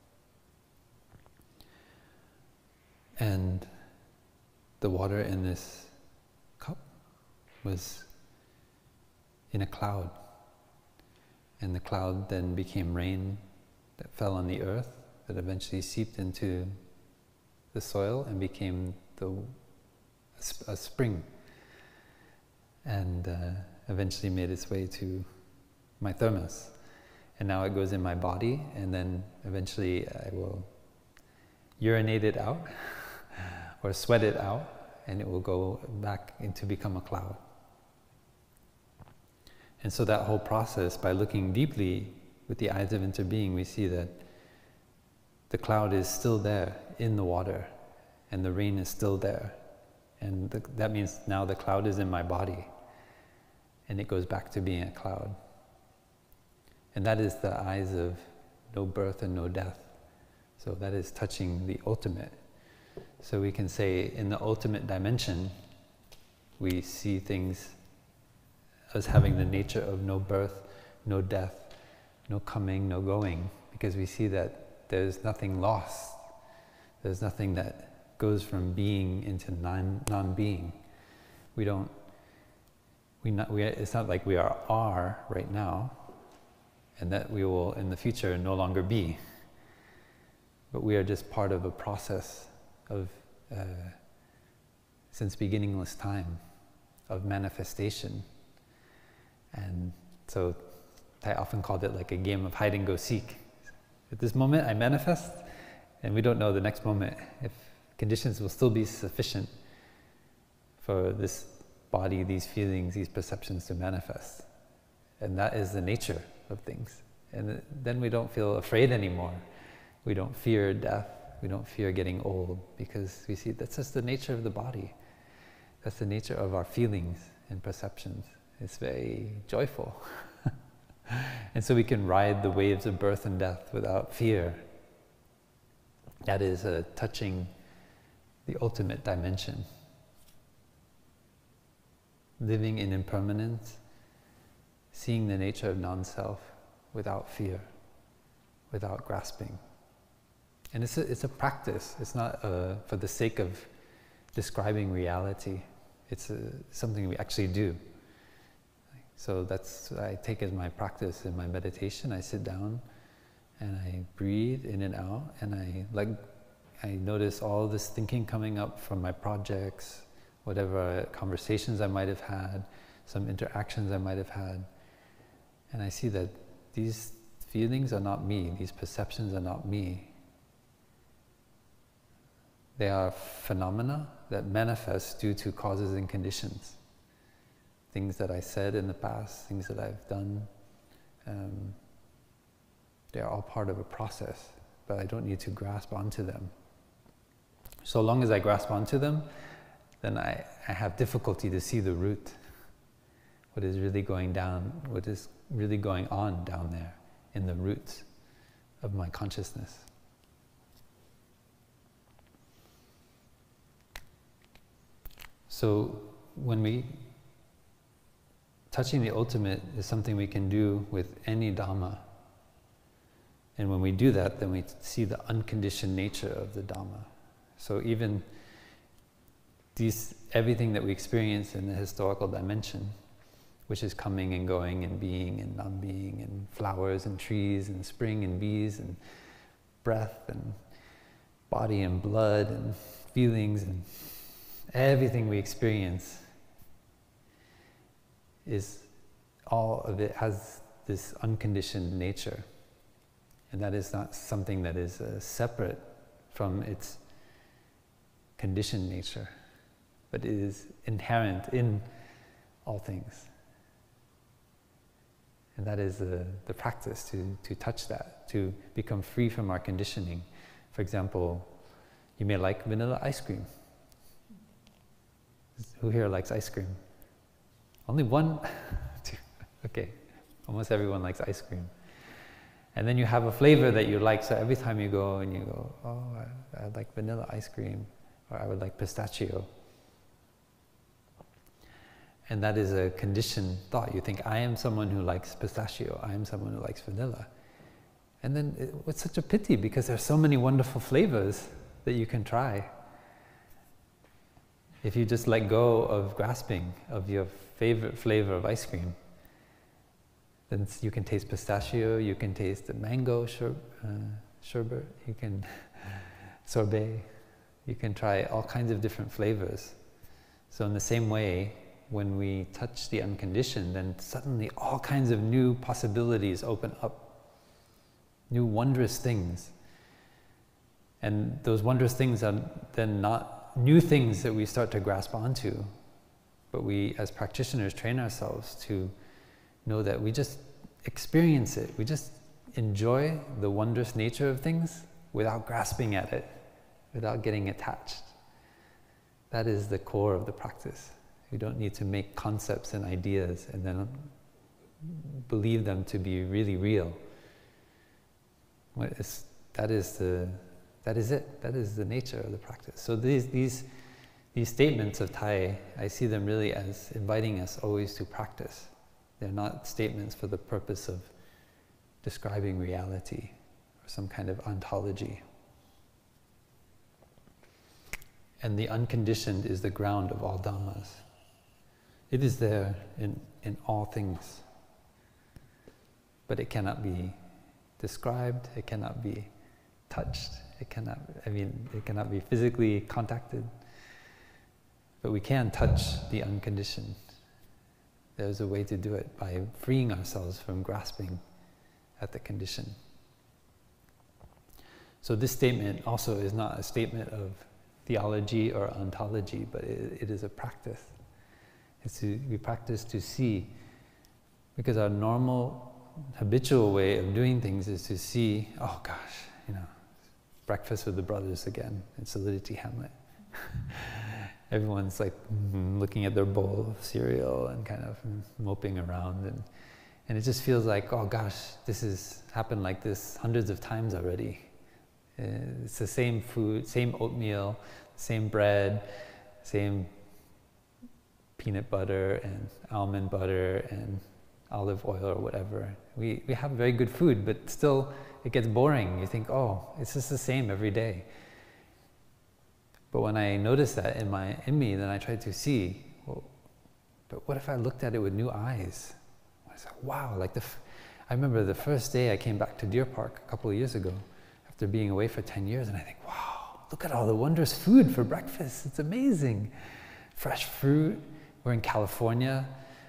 And the water in this cup was in a cloud. And the cloud then became rain that fell on the earth, that eventually seeped into the soil and became a spring. And eventually made its way to my thermos. And now it goes in my body, and then eventually I will urinate it out or sweat it out, and it will go back into become a cloud. And so that whole process, by looking deeply with the eyes of interbeing, we see that the cloud is still there in the water, and the rain is still there. And that means now the cloud is in my body, and it goes back to being a cloud. And that is the eyes of no birth and no death. So that is touching the ultimate. So we can say in the ultimate dimension, we see things as having the nature of no birth, no death, no coming, no going, because we see that there's nothing lost. There's nothing that goes from being into non-being. It's not like we are right now, and that we will in the future no longer be. But we are just part of a process of, since beginningless time, of manifestation. And so I often called it like a game of hide and go seek. At this moment I manifest, and we don't know the next moment if conditions will still be sufficient for this body, these feelings, these perceptions to manifest. And that is the nature of things. And then we don't feel afraid anymore. We don't fear death. We don't fear getting old, because we see that's just the nature of the body. That's the nature of our feelings and perceptions. It's very joyful. And so we can ride the waves of birth and death without fear. That is touching the ultimate dimension. Living in impermanence, seeing the nature of non-self without fear, without grasping. And it's a practice. It's not for the sake of describing reality. It's something we actually do. So that's what I take as my practice in my meditation. I sit down and I breathe in and out, and I notice all this thinking coming up from my projects, whatever conversations I might have had, some interactions I might have had. And I see that these feelings are not me, these perceptions are not me. They are phenomena that manifest due to causes and conditions. Things that I said in the past, things that I've done, they're all part of a process, but I don't need to grasp onto them. So long as I grasp onto them, then I have difficulty to see the root. What is really going on down there in the roots of my consciousness. So touching the ultimate is something we can do with any Dhamma. And when we do that, then we see the unconditioned nature of the Dhamma. So even everything that we experience in the historical dimension, which is coming and going and being and non-being and flowers and trees and spring and bees and breath and body and blood and feelings and everything we experience, all of it has this unconditioned nature. And that is not something that is separate from its conditioned nature, but it is inherent in all things. And that is the practice, to touch that, to become free from our conditioning. For example, you may like vanilla ice cream. Who here likes ice cream? Only one? Two. Okay, almost everyone likes ice cream. And then you have a flavor that you like, so every time you go and you go, oh, I like vanilla ice cream, or I would like pistachio. And that is a conditioned thought. You think, I am someone who likes pistachio, I am someone who likes vanilla. And then it's such a pity, because there are so many wonderful flavors that you can try. If you just let go of grasping of your favorite flavor of ice cream, then you can taste pistachio, you can taste the mango sherbet, you can sorbet, you can try all kinds of different flavors. So in the same way, when we touch the unconditioned, then suddenly all kinds of new possibilities open up, new wondrous things. And those wondrous things are then not new things that we start to grasp onto, but we as practitioners train ourselves to know that we just experience it, we just enjoy the wondrous nature of things without grasping at it, without getting attached. That is the core of the practice. We don't need to make concepts and ideas and then believe them to be really real. That is it. That is the nature of the practice. So these statements of Thai, I see them really as inviting us always to practice. They're not statements for the purpose of describing reality or some kind of ontology. And the unconditioned is the ground of all Dhammas. It is there in all things. But it cannot be described, it cannot be touched, it cannot be physically contacted. But we can touch the unconditioned. There's a way to do it by freeing ourselves from grasping at the condition. So this statement also is not a statement of theology or ontology, but it is a practice. We practice to see, because our normal, habitual way of doing things is to see, oh gosh, breakfast with the brothers again in Solidity Hamlet. Everyone's like looking at their bowl of cereal and kind of moping around, and it just feels like, oh gosh, this has happened like this hundreds of times already. It's the same food, same oatmeal, same bread, same peanut butter and almond butter and olive oil or whatever. We have very good food, but still it gets boring. You think, oh, it's just the same every day. But when I notice that in me, then I try to see, But what if I looked at it with new eyes? I was like, wow, like I remember the first day I came back to Deer Park a couple of years ago, after being away for 10 years, and I think, wow, look at all the wondrous food for breakfast. It's amazing. Fresh fruit. We're in California.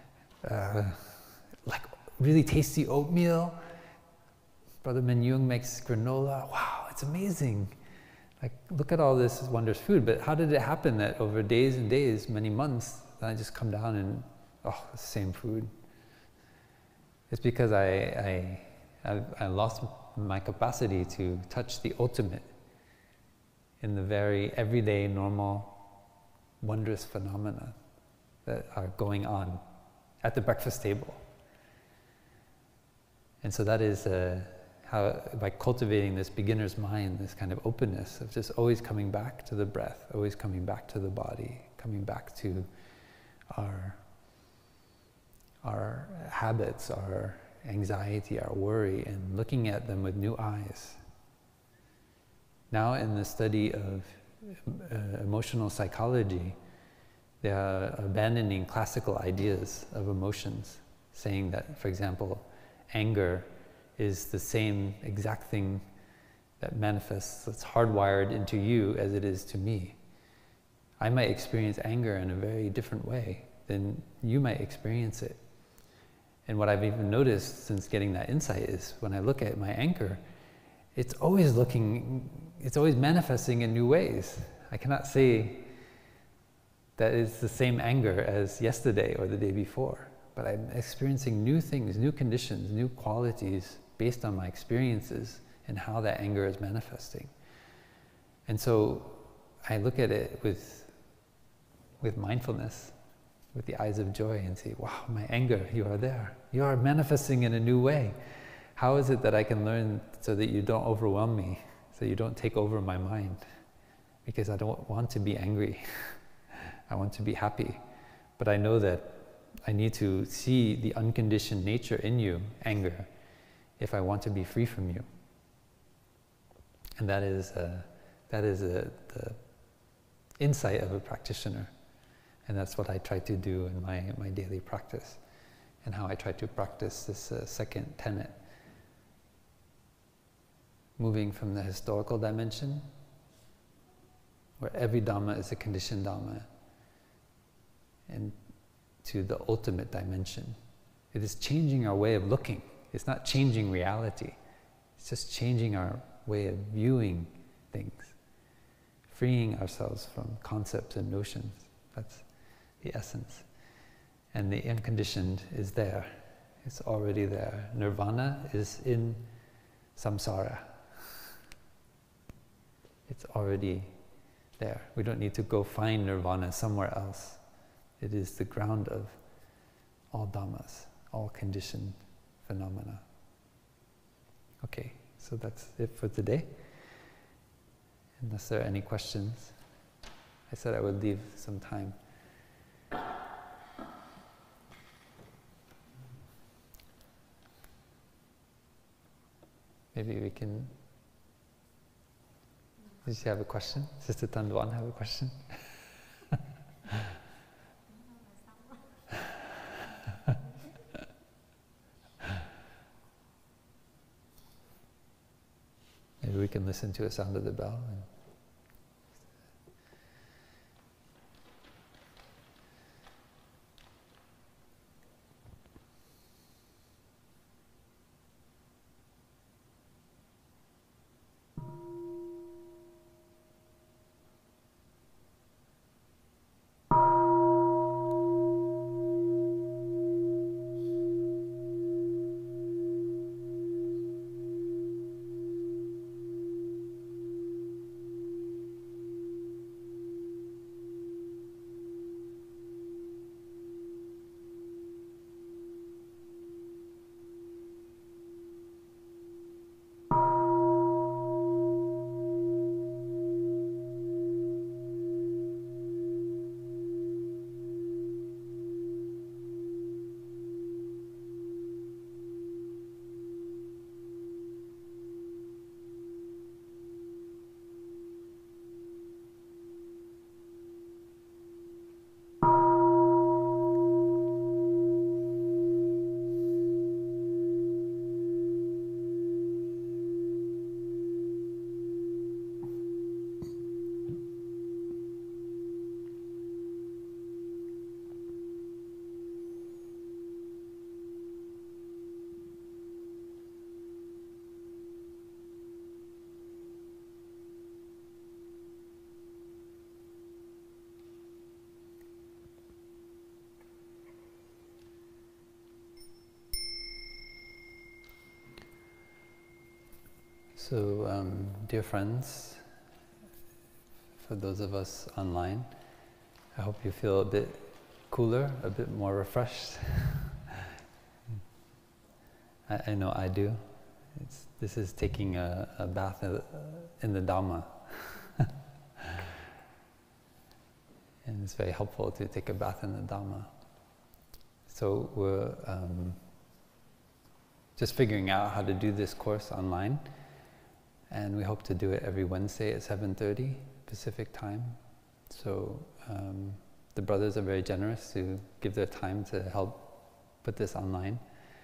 Like really tasty oatmeal. Brother Menyung makes granola. Wow, it's amazing. Like, look at all this wondrous food. But how did it happen that over days and days, many months, then I just come down and, oh, the same food? It's because I lost my capacity to touch the ultimate in the very everyday, normal, wondrous phenomena that are going on at the breakfast table. And so that is how, by cultivating this beginner's mind, this kind of openness of just always coming back to the breath, always coming back to the body, coming back to our habits, our anxiety, our worry, and looking at them with new eyes. Now in the study of emotional psychology, they are abandoning classical ideas of emotions, saying that, for example, anger is the same exact thing that manifests, that's hardwired into you as it is to me. I might experience anger in a very different way than you might experience it. And what I've even noticed since getting that insight is when I look at my anger, it's always manifesting in new ways. I cannot say that it's the same anger as yesterday or the day before, but I'm experiencing new things, new conditions, new qualities based on my experiences and how that anger is manifesting. And so I look at it with mindfulness, with the eyes of joy, and say, wow, my anger, you are there. You are manifesting in a new way. How is it that I can learn so that you don't overwhelm me, so you don't take over my mind? Because I don't want to be angry. I want to be happy. But I know that I need to see the unconditioned nature in you, anger, if I want to be free from you. And that is the insight of a practitioner. And that's what I try to do in my daily practice, and how I try to practice this second tenet. Moving from the historical dimension, where every Dhamma is a conditioned Dhamma, and to the ultimate dimension. It is changing our way of looking. It's not changing reality. It's just changing our way of viewing things, freeing ourselves from concepts and notions. That's the essence. And the unconditioned is there. It's already there. Nirvana is in samsara. It's already there. We don't need to go find nirvana somewhere else. It is the ground of all dhammas, all conditioned phenomena. Okay, so that's it for today. Unless there are any questions, I said I would leave some time. Maybe we can... Did you have a question? Sister Tanduan have a question? Maybe we can listen to a sound of the bell. So, dear friends, for those of us online, I hope you feel a bit cooler, a bit more refreshed. I know I do. This is taking a bath in the Dhamma. And it's very helpful to take a bath in the Dhamma. So we're just figuring out how to do this course online. And we hope to do it every Wednesday at 7:30 Pacific time. So the brothers are very generous to give their time to help put this online.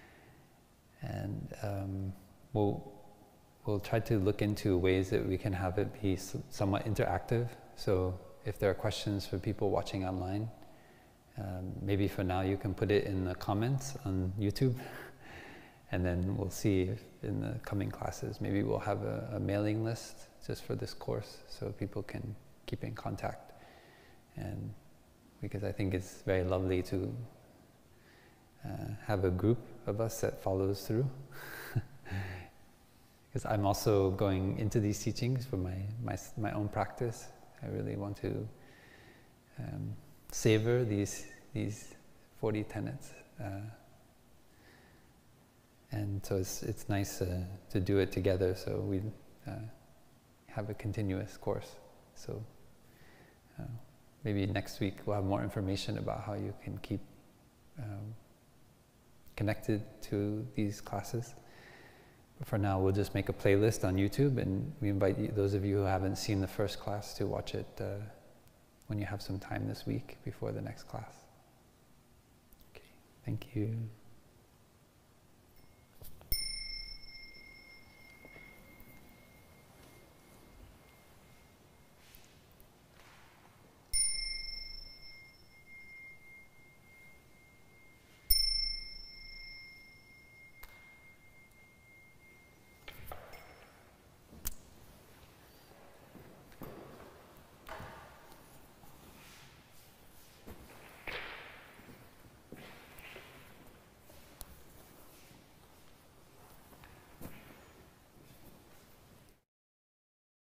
And we'll try to look into ways that we can have it be somewhat interactive. So if there are questions for people watching online, maybe for now you can put it in the comments on YouTube. And then we'll see if in the coming classes, maybe we'll have a mailing list just for this course so people can keep in contact. And because I think it's very lovely to have a group of us that follows through. Because I'm also going into these teachings for my own practice. I really want to savor these 40 tenets. And so it's nice to do it together, so we have a continuous course. So maybe next week we'll have more information about how you can keep connected to these classes. But for now, we'll just make a playlist on YouTube, and we invite those of you who haven't seen the first class to watch it when you have some time this week before the next class. Okay, thank you.